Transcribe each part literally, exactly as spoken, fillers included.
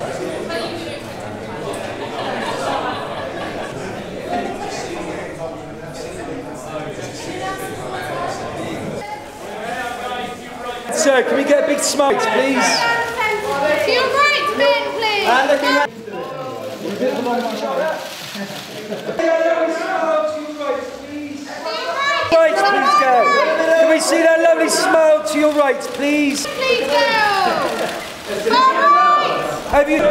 Sir, can we get a big smile, please? To your right, Ben, please. And looking at... Right, please go. Can we see that lovely smile to your right, please? Please go. Far right. Have you...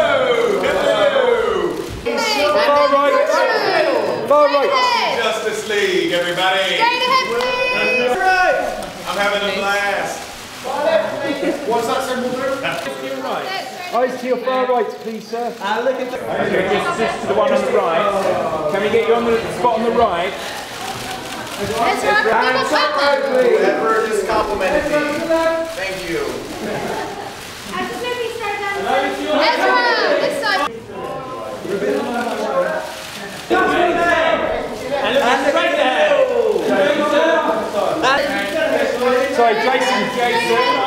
Far right. Far right. Justice League, everybody. Straight ahead, please. I'm having a blast. What's that symbol do? Eyes to your far right, please, sir. And look at the... Okay, just, just to the one on the right. Can we get you on the spot on the right? Ezra, give us something. Whoever just complimented me. Thank you. Ezra, this side. And look straight ahead. Sorry, Jason. Jason.